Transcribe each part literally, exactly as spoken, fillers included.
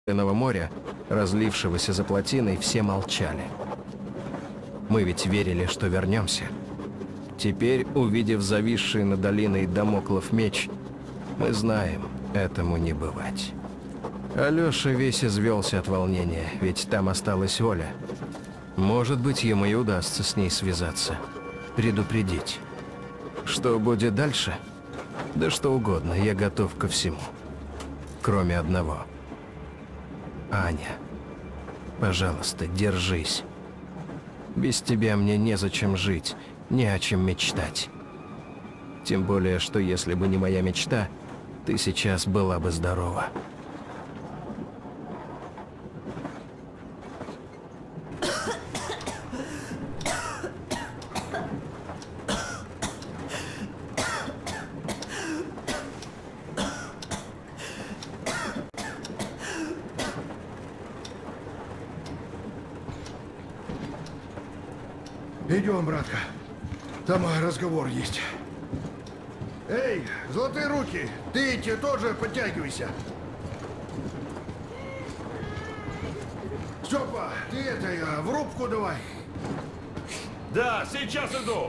моря, разлившегося за плотиной, все молчали. Мы ведь верили, что вернемся. Теперь, увидев зависший над долиной дамоклов меч, мы знаем, этому не бывать. Алёша весь извелся от волнения, ведь там осталась Оля. Может быть, ему и удастся с ней связаться, предупредить. Что будет дальше? Да что угодно, я готов ко всему. Кроме одного. Аня, пожалуйста, держись. Без тебя мне незачем жить, не о чем мечтать. Тем более, что если бы не моя мечта, ты сейчас была бы здорова. Идем, братка. Там разговор есть. Эй, золотые руки, ты те тоже подтягивайся. Степа, ты это, в рубку давай. Да, сейчас иду.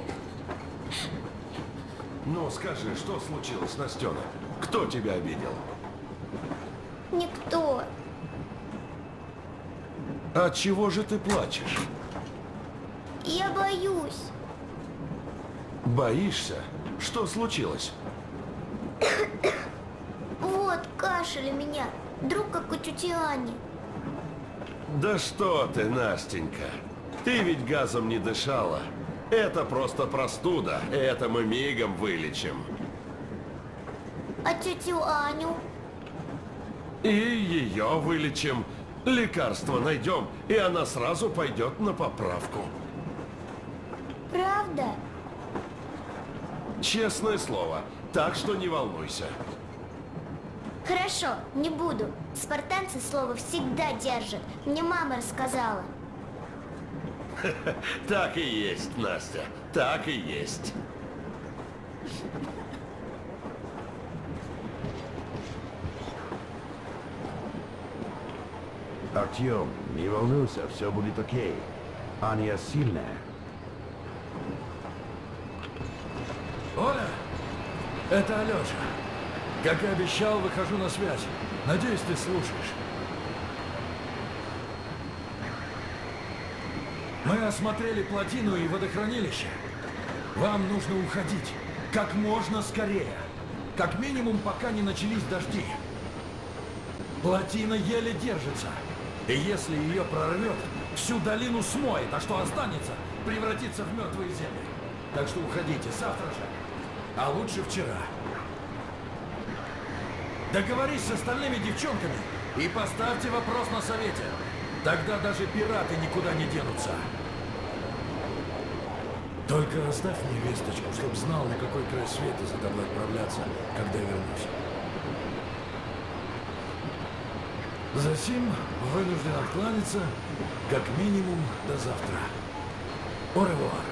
Ну, скажи, что случилось, Настена? Кто тебя обидел? Никто. От чего же ты плачешь? Я боюсь. Боишься? Что случилось? Вот, кашель у меня. Друг как у тети Ани. Да что ты, Настенька. Ты ведь газом не дышала. Это просто простуда. Это мы мигом вылечим. А тетю Аню? И ее вылечим. Лекарство найдем, и она сразу пойдет на поправку. Правда? Честное слово. Так что не волнуйся. Хорошо, не буду. Спартанцы слово всегда держат. Мне мама рассказала. Так и есть, Настя. Так и есть. Артем, не волнуйся, все будет окей. Аня сильная. Оля, это Алёша. Как и обещал, выхожу на связь. Надеюсь, ты слушаешь. Мы осмотрели плотину и водохранилище. Вам нужно уходить. Как можно скорее. Как минимум, пока не начались дожди. Плотина еле держится. И если ее прорвет, всю долину смоет, а что останется, превратится в мертвые земли. Так что уходите завтра же. А лучше вчера. Договорись с остальными девчонками и поставьте вопрос на совете. Тогда даже пираты никуда не денутся. Только оставь мне весточку, чтоб знал, на какой край света за тобой отправляться, когда я вернусь. Засим вынужден откланяться, как минимум, до завтра. Au revoir.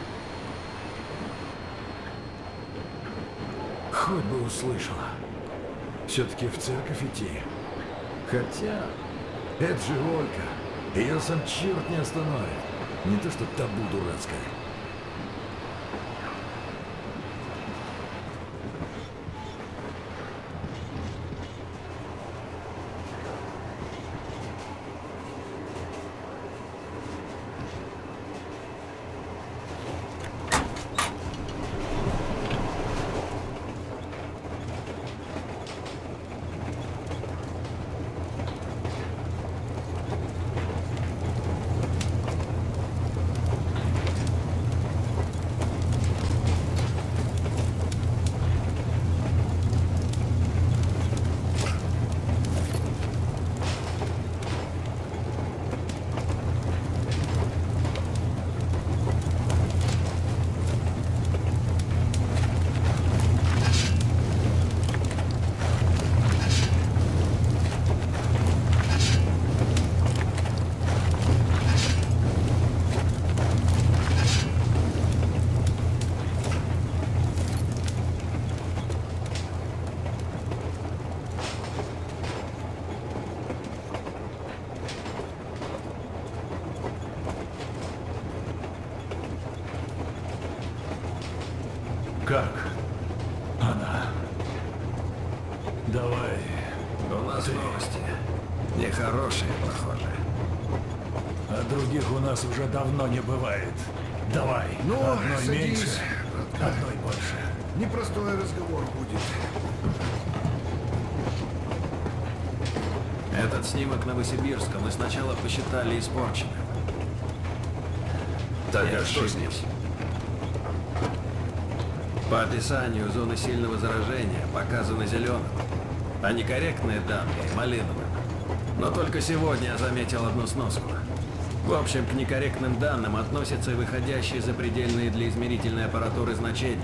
Хоть бы услышала. Все-таки в церковь идти. Хотя, это же Ольга. Ее сам черт не остановит. Не то что табу дурацкое. Как она? Давай. У нас Ты. новости. Нехорошие, похоже. А других у нас уже давно не бывает. Давай. Ну, одной садись, меньше, братка. одной больше. Непростой разговор будет. Этот снимок Новосибирска мы сначала посчитали испорченным. Так, И а что с ним? ошиблись. По описанию зоны сильного заражения показаны зеленым, а некорректные данные – малиновым. Но только сегодня я заметил одну сноску. В общем, к некорректным данным относятся и выходящие за предельные для измерительной аппаратуры значения.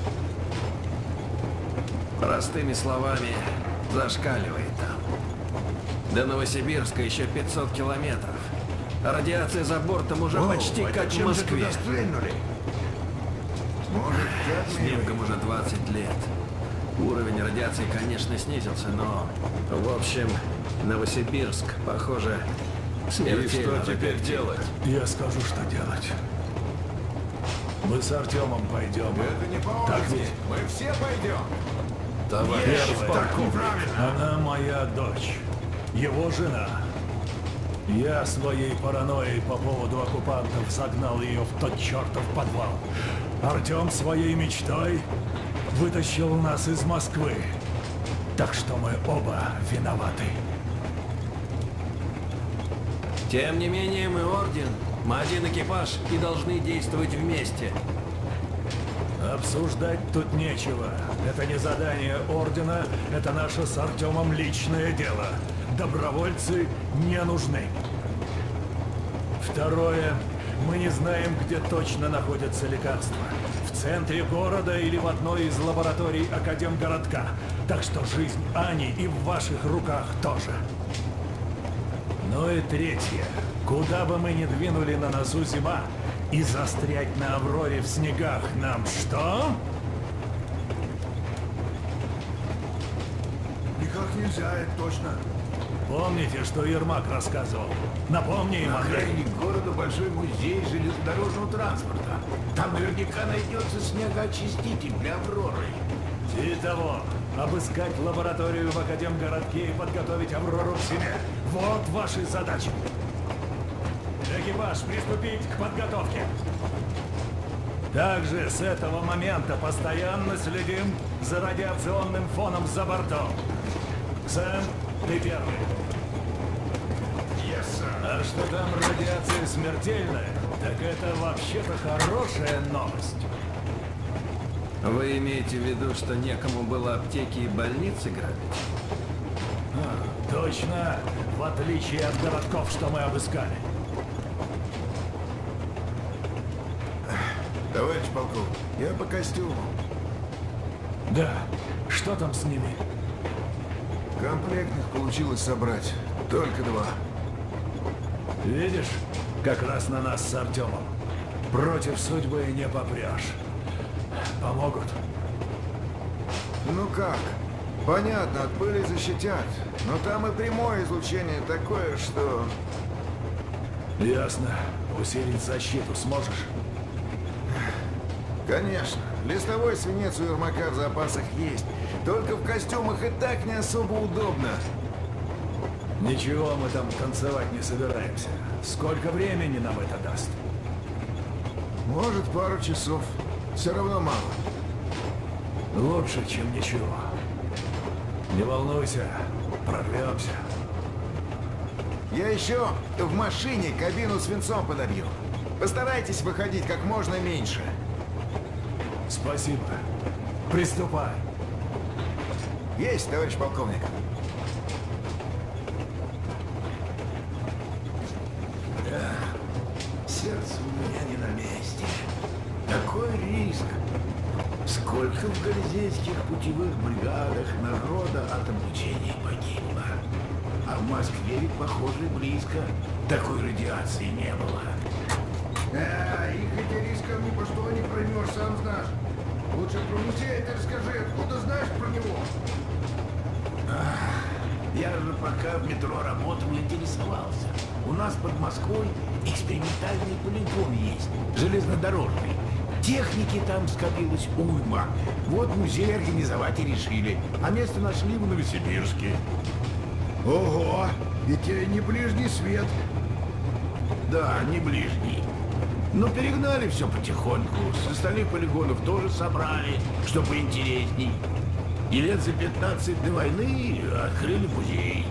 Простыми словами, зашкаливает там. До Новосибирска еще пятьсот километров. А радиация за бортом уже О, почти это как в чем же Москве. туда стрельнули? Может, кадмиевый? Снимкам уже двадцать лет. Уровень радиации, конечно, снизился, но... В общем, Новосибирск, похоже, И смертельно. что теперь делать? Я скажу, что делать. Мы с Артемом пойдем. Это не по Так очереди. ведь? Мы все пойдем. Товарищ Первое. Так неправильно. Она моя дочь. Его жена. Я своей паранойей по поводу оккупантов загнал ее в тот чертов подвал. Артем своей мечтой вытащил нас из Москвы. Так что мы оба виноваты. Тем не менее, мы орден. Мы один экипаж и должны действовать вместе. Обсуждать тут нечего. Это не задание Ордена, это наше с Артемом личное дело. Добровольцы не нужны. Второе. Мы не знаем, где точно находятся лекарства. В центре города или в одной из лабораторий Академгородка. Так что жизнь Ани и в ваших руках тоже. Ну и третье. Куда бы мы ни двинули, на носу зима, и застрять на Авроре в снегах нам что? Никак нельзя, это точно. Помните, что Ермак рассказывал? Напомни им, На Андрей. окраине города большой музей железнодорожного транспорта. Там наверняка найдется снегоочиститель для Авроры. И того, обыскать лабораторию в Академгородке и подготовить Аврору к зиме. Вот ваши задачи. Экипаж, приступить к подготовке. Также с этого момента постоянно следим за радиационным фоном за бортом. Сэм, ты первый. Yes, sir. А что там радиация смертельная, так это вообще-то хорошая новость. Вы имеете в виду, что некому было аптеки и больницы грабить? А, точно, в отличие от городков, что мы обыскали. Товарищ полковник, я по костюму. Да, что там с ними? Комплектных получилось собрать. Только два. Видишь, как раз на нас с Артемом. Против судьбы не попрешь. Помогут? Ну как? Понятно, от пыли защитят. Но там и прямое излучение такое, что... Ясно. Усилить защиту сможешь? Конечно. Листовой свинец у Ермака в запасах есть. Только в костюмах и так не особо удобно. Ничего, мы там танцевать не собираемся. Сколько времени нам это даст? Может, пару часов. Все равно мало. Лучше, чем ничего. Не волнуйся, прорвемся. Я еще в машине кабину свинцом подобью. Постарайтесь выходить как можно меньше. Спасибо. Приступай. Есть, товарищ полковник. Сердце у меня не на месте. Такой риск. Сколько в гализейских путевых бригадах народа от обучения погибло. А в Москве ведь, похоже, близко такой радиации не было. Э, их эти риском ни по что не проймешь, сам знаешь. Лучше про музей ты расскажи, откуда знаешь про него? Я же пока в метро работал, интересовался. У нас под Москвой экспериментальный полигон есть, железнодорожный. Техники там скопилось уйма. Вот музей организовать и решили. А место нашли в Новосибирске. Ого, ведь э, не ближний свет. Да, не ближний. Но перегнали все потихоньку. С остальных полигонов тоже собрали, что поинтересней. И лет за пятнадцать до войны открыли музей.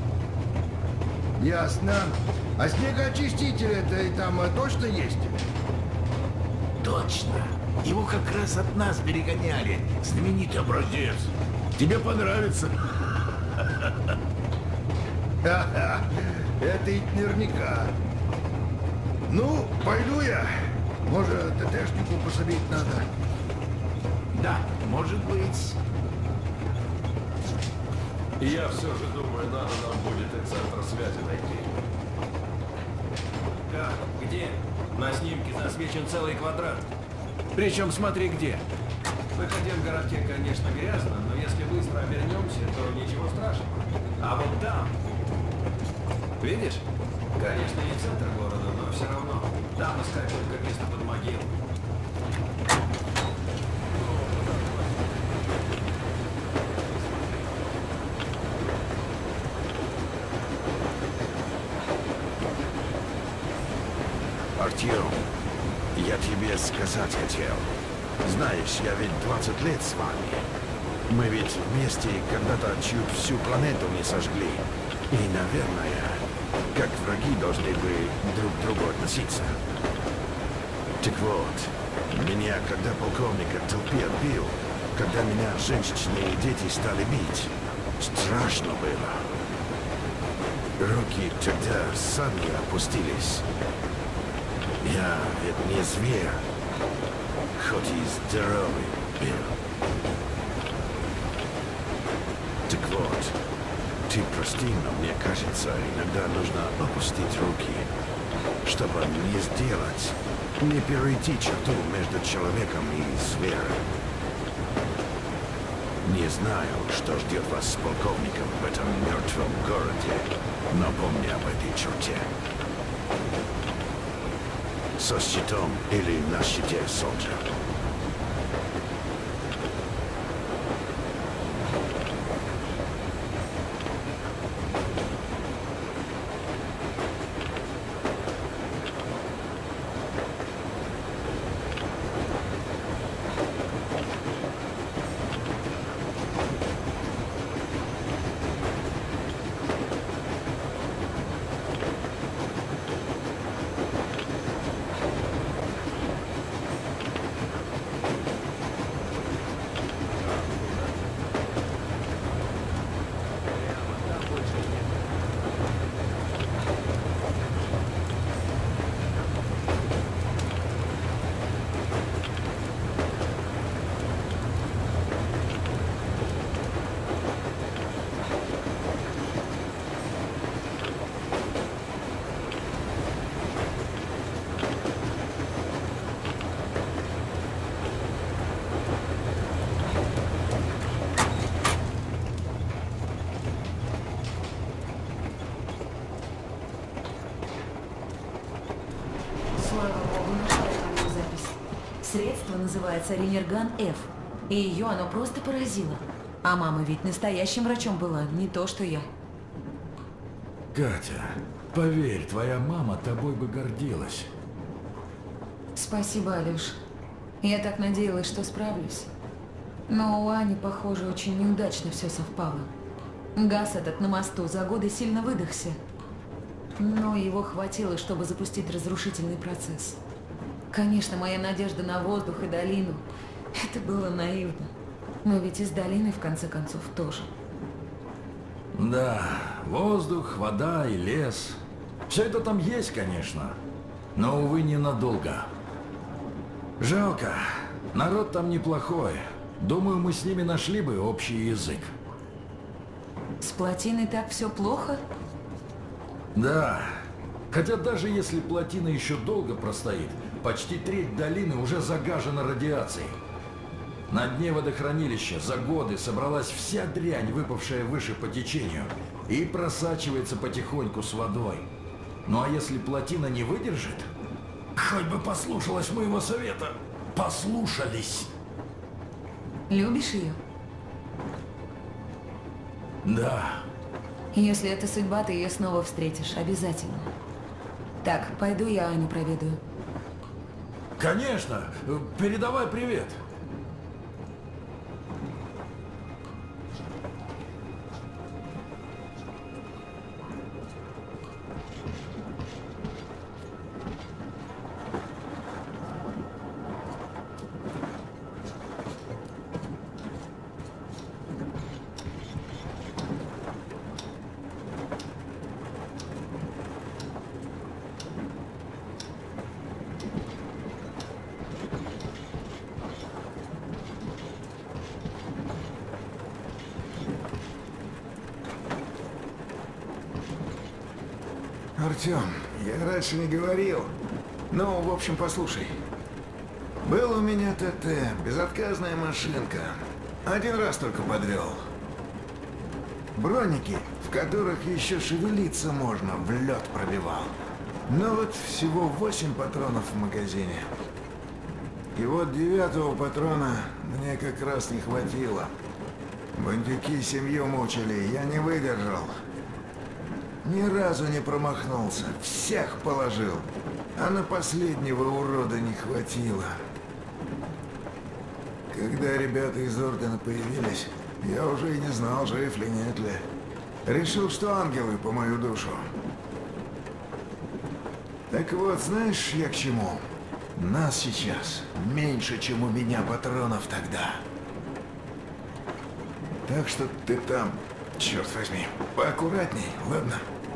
Ясно. А снегоочиститель-то и там э, точно есть? Точно. Его как раз от нас перегоняли. Знаменитый образец. Тебе понравится. Ха-ха, это ведь наверняка. Ну, пойду я. Может, ТТшнику пособить надо. Да, может быть. Я все же думаю, надо нам будет и центр связи найти. Как? Где? На снимке засвечен целый квадрат. Причем смотри где. В Академгородке, конечно, грязно, но если быстро обернемся, то ничего страшного. А вот там... Видишь? Конечно, не центр города, но все равно. Там искать только место под могилу. Артем, я тебе сказать хотел. Знаешь, я ведь двадцать лет с вами. Мы ведь вместе когда-то чуть всю планету не сожгли. И, наверное, как враги должны бы друг к другу относиться. Так вот, меня, когда полковника толпе отбил, когда меня женщины и дети стали бить, страшно было. Руки тогда сами опустились. Я ведь не зверь, хоть и здоровый был. Так вот, ты прости, но мне кажется, иногда нужно опустить руки, чтобы не сделать, не перейти черту между человеком и зверем. Не знаю, что ждет вас с полковником в этом мертвом городе, но помни об этой черте. Со щитом или на щите, солдат. Средство называется Ренерган F. И ее оно просто поразило. А мама ведь настоящим врачом была, не то что я. Катя, поверь, твоя мама тобой бы гордилась. Спасибо, Алёш. Я так надеялась, что справлюсь. Но у Ани, похоже, очень неудачно все совпало. Газ этот на мосту за годы сильно выдохся. Но его хватило, чтобы запустить разрушительный процесс. Конечно, моя надежда на воздух и долину. Это было наивно. Но ведь и с долиной, в конце концов, тоже. Да, воздух, вода и лес. Все это там есть, конечно. Но, увы, ненадолго. Жалко. Народ там неплохой. Думаю, мы с ними нашли бы общий язык. С плотиной так все плохо? Да. Хотя даже если плотина еще долго простоит, почти треть долины уже загажена радиацией. На дне водохранилища за годы собралась вся дрянь, выпавшая выше по течению, и просачивается потихоньку с водой. Ну а если плотина не выдержит, хоть бы послушалась моего совета, послушались. Любишь ее? Да. Если это судьба, ты ее снова встретишь. Обязательно. Так, пойду я Аню проведаю. Конечно. Передавай привет. Артем, я раньше не говорил. Ну, в общем, послушай. Был у меня ТТ, безотказная машинка. Один раз только подвел. Броники, в которых еще шевелиться можно, в лед пробивал. Но вот всего восемь патронов в магазине. И вот девятого патрона мне как раз не хватило. Бандюки семью мучили, я не выдержал. Ни разу не промахнулся, всех положил. А на последнего урода не хватило. Когда ребята из Ордена появились, я уже и не знал, жив ли, нет ли. Решил, что ангелы по мою душу. Так вот, знаешь, я к чему? Нас сейчас меньше, чем у меня патронов тогда. Так что ты там, черт возьми, поаккуратней, ладно?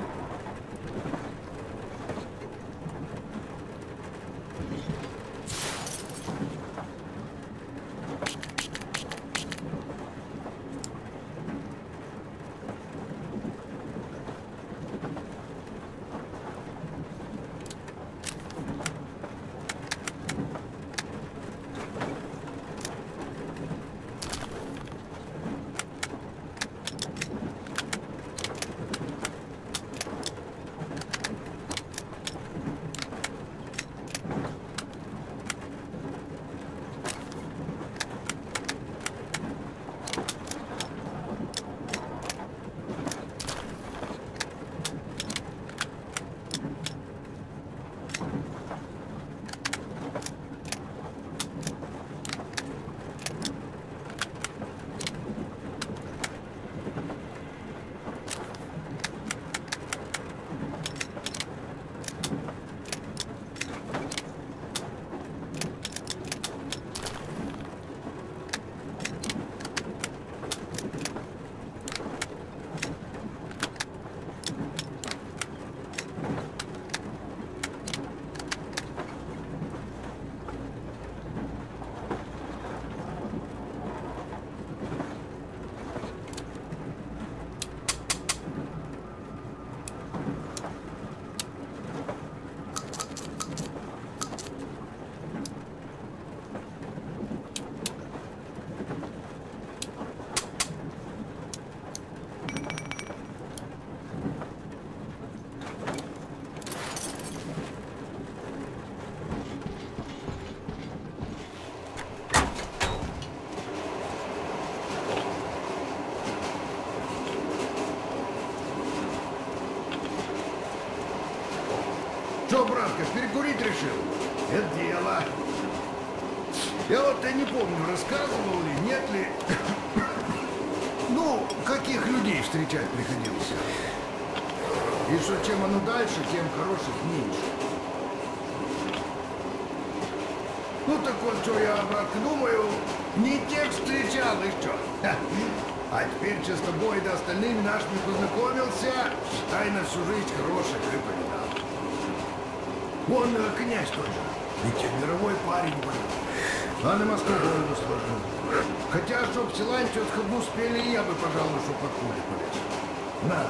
Что, братка, перекурить решил? Это дело. Я вот-то не помню, рассказывал ли, нет ли. Ну, каких людей встречать приходилось. И что чем оно дальше, тем хороших меньше. Ну так вот, что я, братка, думаю, не тех встречал и что. А теперь что с тобой да остальными нашими познакомился, считай, на всю жизнь хороших и повидал. Вон князь тот же, ведь мировой парень был. А на Москву голову сложил. Хотя, чтоб в Силантию отходу успели, я бы, пожалуй, что под пули полез. На.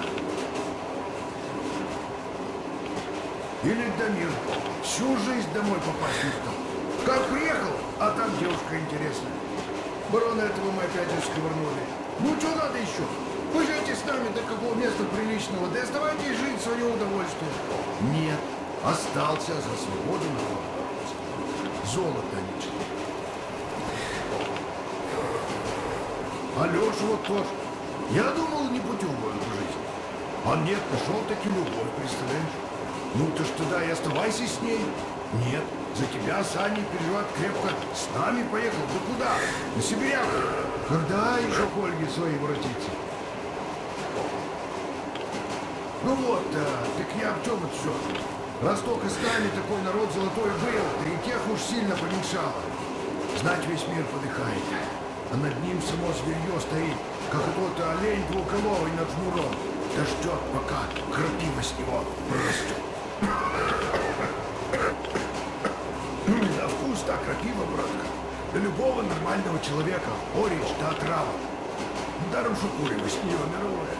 Или Дамир. Всю жизнь домой попасть не стал. Как приехал, а там девушка интересная. Барона этого мы опять же сковырнули. Ну, что надо еще? Поезжайте с нами до какого места приличного, да оставайтесь жить в свое удовольствие. Нет. Остался за свободу на Золото лично. А Леша вот тоже. Я думал, непутевую жизнь. А нет, нашел таки любовь, представляешь? Ну ты ж тогда и оставайся с ней. Нет, за тебя Саня переживает крепко. С нами поехал. Да куда? На Сибиряк. Когда еще к Ольге своей воротиться? Ну вот, а, так я в чем это все? Раз только с нами такой народ золотой был, да и тех уж сильно помешало. Знать весь мир подыхает, а над ним само зверье стоит, как тот олень двуколовый над жмуром. Да ждет, пока крапива с него растет. На вкус та крапива, братка, для любого нормального человека орич да отрава. Даром, что курево с нее мировое.